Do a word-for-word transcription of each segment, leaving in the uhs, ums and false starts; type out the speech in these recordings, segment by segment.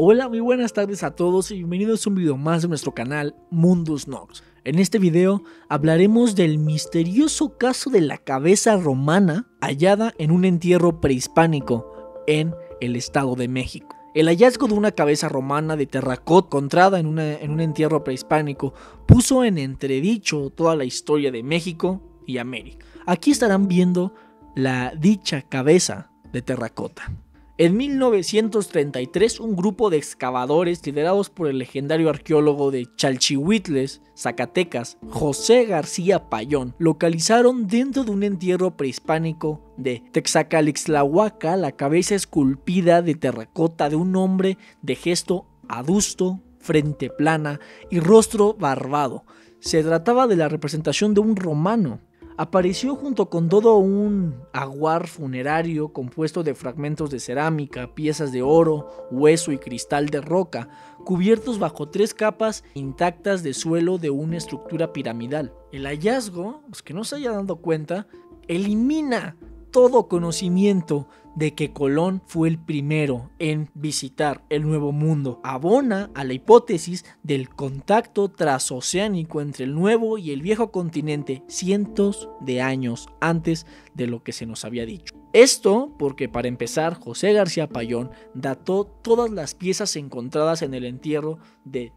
Hola, muy buenas tardes a todos y bienvenidos a un video más de nuestro canal Mundus Nox. En este video hablaremos del misterioso caso de la cabeza romana hallada en un entierro prehispánico en el Estado de México. El hallazgo de una cabeza romana de terracota encontrada en, una, en un entierro prehispánico puso en entredicho toda la historia de México y América. Aquí estarán viendo la dicha cabeza de terracota. En mil novecientos treinta y tres, un grupo de excavadores liderados por el legendario arqueólogo de Chalchihuitles, Zacatecas, José García Payón, localizaron dentro de un entierro prehispánico de Texacalixtlahuaca la cabeza esculpida de terracota de un hombre de gesto adusto, frente plana y rostro barbado. Se trataba de la representación de un romano. Apareció junto con todo un ajuar funerario compuesto de fragmentos de cerámica, piezas de oro, hueso y cristal de roca, cubiertos bajo tres capas intactas de suelo de una estructura piramidal. El hallazgo, los que no se hayan dado cuenta, elimina todo conocimiento de que Colón fue el primero en visitar el Nuevo Mundo. Abona a la hipótesis del contacto transoceánico entre el nuevo y el viejo continente cientos de años antes de lo que se nos había dicho. Esto porque, para empezar, José García Payón dató todas las piezas encontradas en el entierro de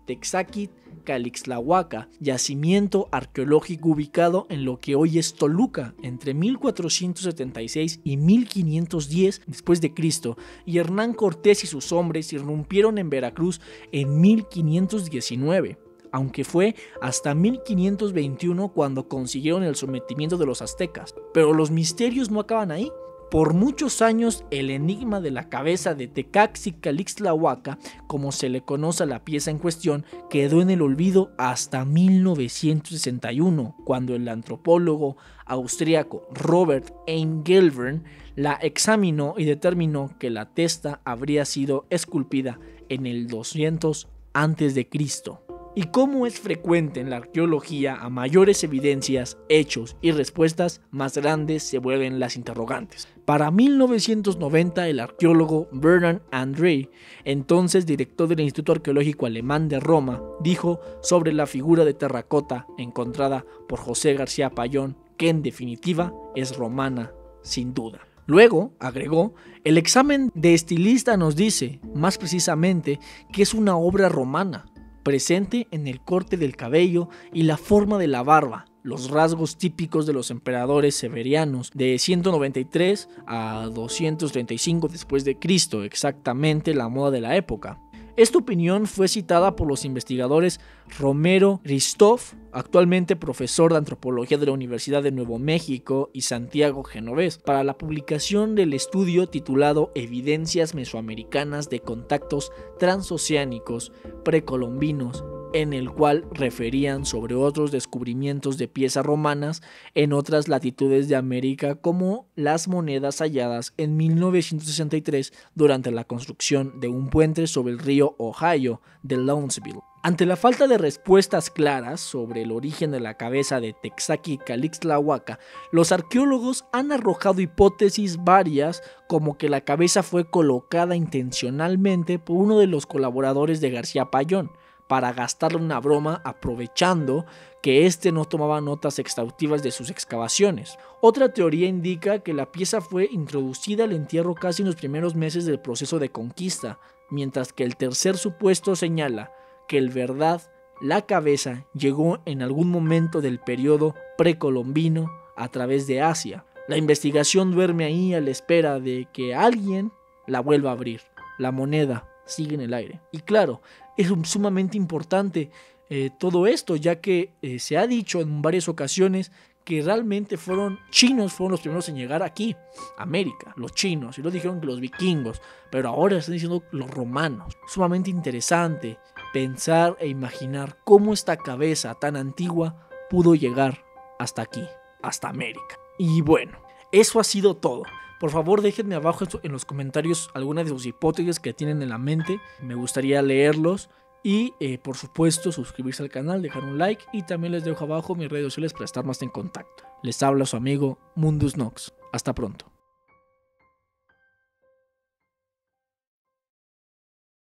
Texacalixtlahuaca, yacimiento arqueológico ubicado en lo que hoy es Toluca, entre mil cuatrocientos setenta y seis y mil quinientos diez después de Cristo, y Hernán Cortés y sus hombres irrumpieron en Veracruz en mil quinientos diecinueve. Aunque fue hasta mil quinientos veintiuno cuando consiguieron el sometimiento de los aztecas. Pero los misterios no acaban ahí. Por muchos años, el enigma de la cabeza de Texacalixtlahuaca, como se le conoce a la pieza en cuestión, quedó en el olvido hasta mil novecientos sesenta y uno, cuando el antropólogo austríaco Robert Engelbert la examinó y determinó que la testa habría sido esculpida en el doscientos antes de Cristo. Y como es frecuente en la arqueología, a mayores evidencias, hechos y respuestas, más grandes se vuelven las interrogantes. Para mil novecientos noventa, el arqueólogo Bernard André, entonces director del Instituto Arqueológico Alemán de Roma, dijo sobre la figura de terracota encontrada por José García Payón que en definitiva es romana sin duda. Luego, agregó, el examen de estilista nos dice, más precisamente, que es una obra romana, presente en el corte del cabello y la forma de la barba, los rasgos típicos de los emperadores severianos de ciento noventa y tres a doscientos treinta y cinco después de Cristo, exactamente la moda de la época. Esta opinión fue citada por los investigadores Romero Ristoff, actualmente profesor de antropología de la Universidad de Nuevo México, y Santiago Genovés, para la publicación del estudio titulado Evidencias Mesoamericanas de Contactos Transoceánicos Precolombinos, en el cual referían sobre otros descubrimientos de piezas romanas en otras latitudes de América, como las monedas halladas en mil novecientos sesenta y tres durante la construcción de un puente sobre el río Ohio de Lawrenceville. Ante la falta de respuestas claras sobre el origen de la cabeza de Texacalixtlahuaca, los arqueólogos han arrojado hipótesis varias, como que la cabeza fue colocada intencionalmente por uno de los colaboradores de García Payón, para gastarle una broma, aprovechando que éste no tomaba notas exhaustivas de sus excavaciones. Otra teoría indica que la pieza fue introducida al entierro casi en los primeros meses del proceso de conquista, mientras que el tercer supuesto señala que en verdad la cabeza llegó en algún momento del periodo precolombino a través de Asia. La investigación duerme ahí a la espera de que alguien la vuelva a abrir. La moneda sigue en el aire. Y claro, es sumamente importante eh, todo esto, ya que eh, se ha dicho en varias ocasiones que realmente fueron chinos, fueron los primeros en llegar aquí, América, los chinos, y lo dijeron que los vikingos, pero ahora están diciendo los romanos. Sumamente interesante pensar e imaginar cómo esta cabeza tan antigua pudo llegar hasta aquí, hasta América. Y bueno, eso ha sido todo. Por favor, déjenme abajo en los comentarios algunas de sus hipótesis que tienen en la mente. Me gustaría leerlos. Y eh, por supuesto, suscribirse al canal, dejar un like. Y también les dejo abajo mis redes sociales para estar más en contacto. Les habla su amigo Mundus Nox. Hasta pronto.